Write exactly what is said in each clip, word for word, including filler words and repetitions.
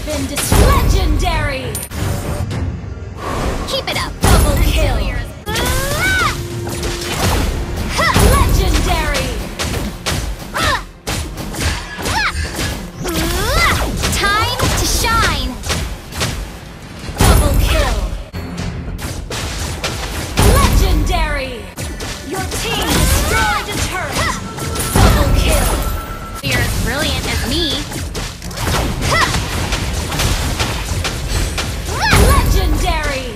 been destroyed. Legendary! Keep it up. Double kill! Legendary! Time to shine. Double kill! Legendary! Your team destroyed a turret! Double kill! You're as brilliant as me. Legendary!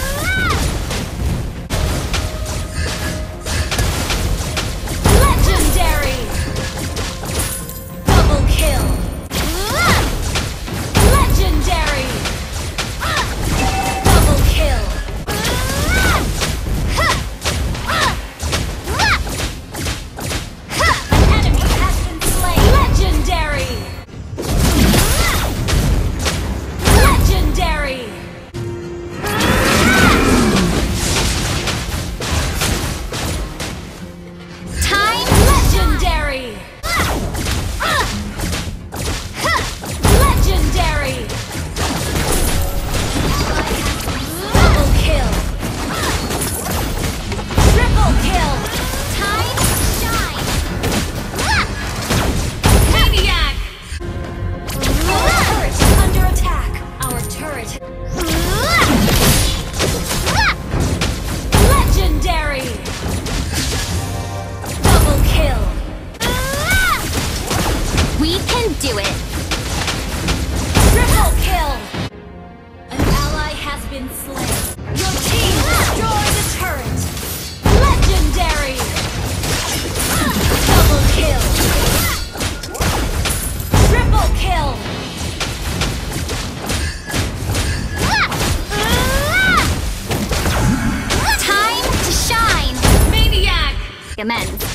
Legendary! Double kill! Legendary! Double kill! An enemy has been slain! Legendary! Legendary! Time. Legendary! Legendary! Double kill! Triple kill! Time to shine. Maniac! Our turret is under attack! Our turret... Legendary! Double kill! We can do it. Triple kill! An ally has been slain. Your team destroyed the turret! Legendary! Double kill! Triple kill! Time to shine. Maniac! Amends.